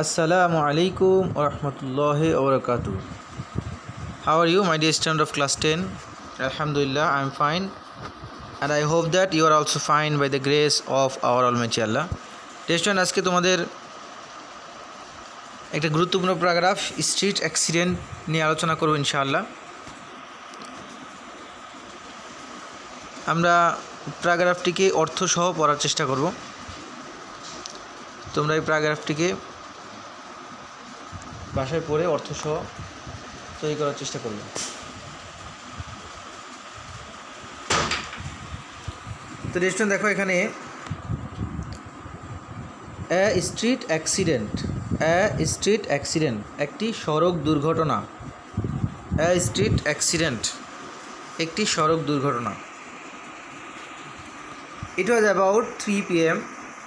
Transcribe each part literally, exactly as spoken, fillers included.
Assalamu alaikum wa rahmatullahi wa barakatuh. How are you, my dear student of class ten? Alhamdulillah, I am fine, and I hope that you are also fine by the grace of our Almighty Allah. Dear student, আজকে তোমাদের একটা গুরুত্বপূর্ণ paragraph street accident নিয়ে আলোচনা করব ইনশাআল্লাহ। আমরা প্যারাগ্রাফটিকে অর্থসহ পড়ার চেষ্টা করব। তোমরা এই প্যারাগ্রাফটিকে ভাষায় পড়ে অর্থসহ তৈরি করার চেষ্টা করবে। তো রেস্টুরেন্ট দেখো, এখানে a street accident a street accident একটি সড়ক দুর্ঘটনা। এ স্ট্রিট অ্যাক্সিডেন্ট একটি সড়ক দুর্ঘটনা। It was about three p m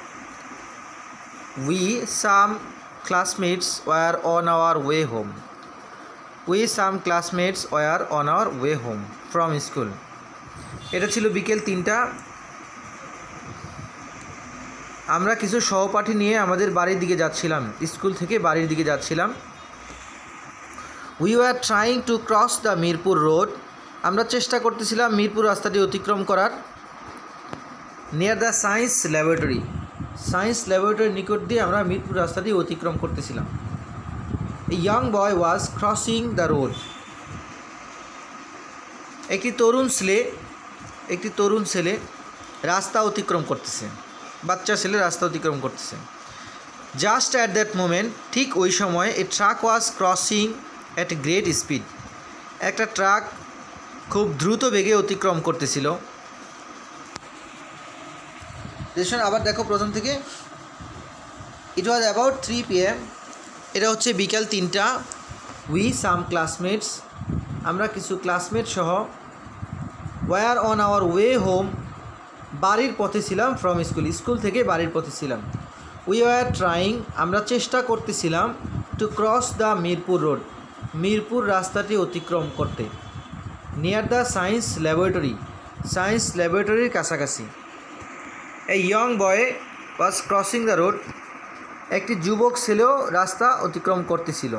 We, some classmates, were on our way home. We, some classmates, were on our way home from school. এটা ছিল বিকেল তিনটা। আমরা কিছু সহপাঠী নিয়ে আমাদের বাড়ির দিকে যাচ্ছিলাম, স্কুল থেকে বাড়ির দিকে যাচ্ছিলাম। We were trying to cross the Mirpur road. আমরা চেষ্টা করতেছিলাম মিরপুর রাস্তাটি অতিক্রম করার। Near the science laboratory science ল্যাবরেটরির নিকট দিয়ে আমরা মিরপুর রাস্তাটি অতিক্রম করতেছিলাম। A young boy was crossing the road. একটি তরুণ ছেলে একটি তরুণ ছেলে রাস্তা অতিক্রম করতেছে, বাচ্চা ছেলে রাস্তা অতিক্রম করতেছে। জাস্ট অ্যাট দ্যাট মোমেন্ট, ঠিক ওই সময় a truck was crossing at a great speed. একটা ট্রাক খুব দ্রুত বেগে অতিক্রম করতেছিল। দেখুন, আবার দেখো প্রথম থেকে। It was about three P M এটা হচ্ছে বিকাল তিনটা। উই সাম ক্লাসমেটস, আমরা কিছু ক্লাসমেট সহ, were on our way home, বাড়ির পথে ছিলাম, ফ্রম স্কুল, স্কুল থেকে বাড়ির পথে ছিলাম। উই ওয়ার ট্রাইং, আমরা চেষ্টা করতেছিলাম, to cross the Mirpur road, Mirpur রাস্তাটি অতিক্রম করতে। Near the science laboratory, science ল্যাবরেটরির কাছাকাছি। এ young boy was crossing the road, একটি যুবক ছেলেও রাস্তা অতিক্রম করতেছিল।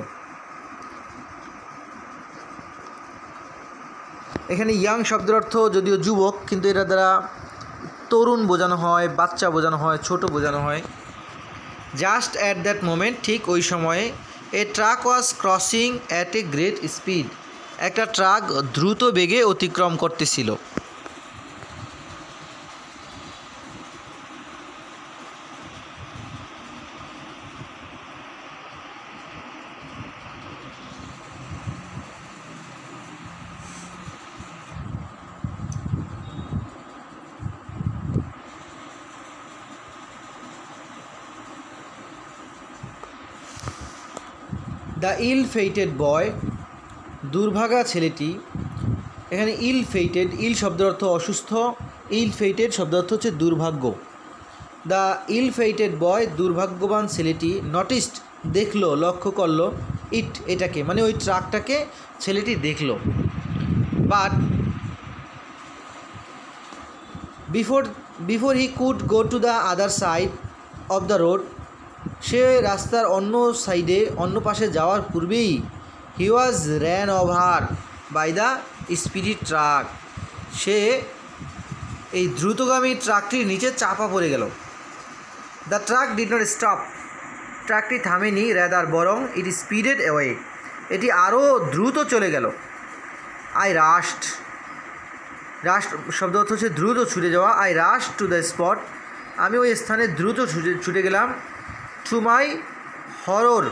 এখানে ইয়াং শব্দের অর্থ যদিও যুবক, কিন্তু এটা দ্বারা তরুণ বোঝানো হয়, বাচ্চা বোঝানো হয়, ছোট বোঝানো হয়। জাস্ট অ্যাট দ্যাট মোমেন্ট, ঠিক ওই সময়ে, a truck was crossing at a great speed, একটা ট্রাক দ্রুত বেগে অতিক্রম করতেছিল। দ্য ইল ফেইটেড বয়, দুর্ভাগা ছেলেটি। এখানে ইল ফেইটেড, ইল শব্দের অর্থ অসুস্থ, ইল ফেইটেড শব্দের অর্থ হচ্ছে দুর্ভাগ্য। দ্য ইল ফেইটেড বয়, দুর্ভাগ্যবান ছেলেটি, নটিস্ট, দেখলো, লক্ষ্য করলো, ইট, এটাকে, মানে ওই ট্রাকটাকে ছেলেটি দেখলো। But before before he could go to the other side of the road, সে রাস্তার অন্য সাইডে, অন্য পাশে যাওয়ার পূর্বেই, he was ran over by the speed truck, সে এই দ্রুতগামী ট্রাকটির নিচে চাপা পড়ে গেল। The truck did not stop, ট্রাকটি থামেনি, রেদার বরং, ইট স্পিডেড অ্যাওয়ে, এটি আরও দ্রুত চলে গেল। আই রাশড, রাশ শব্দ অর্থ হচ্ছে দ্রুত ছুটে যাওয়া। I rush to the spot, আমি ওই স্থানে দ্রুত ছুটে ছুটে গেলাম। To my horror,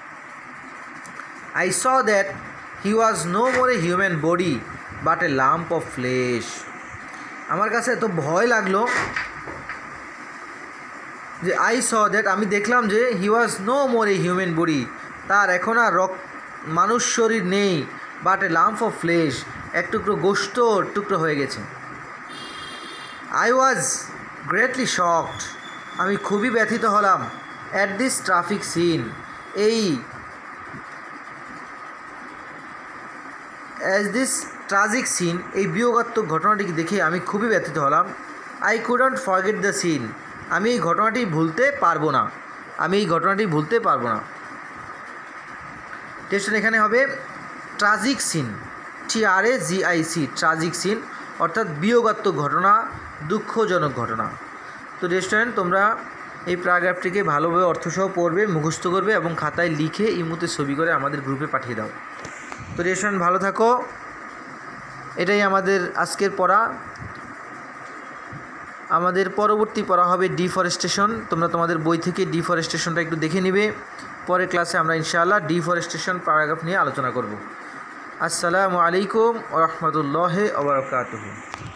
I saw that he was no more a human body but a lump of flesh. আমার কাছে এত ভয় লাগলো যে I saw that, আমি দেখলাম যে he was no more a human body, তার এখন আর রক মানুষ শরীর নেই, but a lump of flesh, এক টুকরো গোশত টুকরো হয়ে গেছে। I was greatly shocked, আমি খুবই ব্যথিত হলাম। at this traffic scene, এই as this tragic scene, এই বিয়োগাত্মক ঘটনাটিকে দেখে আমি খুবই ব্যথিত হলাম। I couldn't forget the scene, আমি এই ঘটনাটি ভুলতে পারবো না। আমি এই ঘটনাটি ভুলতে পারবো না। টেস্টন এখানে হবে tragic scene, T R A G I C, tragic scene অর্থাৎ বিয়োগাত্মক ঘটনা, দুঃখজনক ঘটনা। তো রেস্টুরেন্ট তোমরা এই প্যারাগ্রাফটিকে ভালোভাবে অর্থসহ পড়বে, মুখস্থ করবে এবং খাতায় লিখে ইমোতে ছবি করে আমাদের গ্রুপে পাঠিয়ে দাও। তো রেস্টুরেন্ট ভালো থাকো, এটাই আমাদের আজকের পড়া। আমাদের পরবর্তী পড়া হবে ডিফরেস্টেশন। তোমরা তোমাদের বই থেকে ডিফরেস্টেশনটা একটু দেখে নেবে। পরের ক্লাসে আমরা ইনশাআল্লাহ ডিফরেস্টেশন প্যারাগ্রাফ নিয়ে আলোচনা করব। আসসালামু আলাইকুম ওয়া রাহমাতুল্লাহি ওয়া বারাকাতুহু।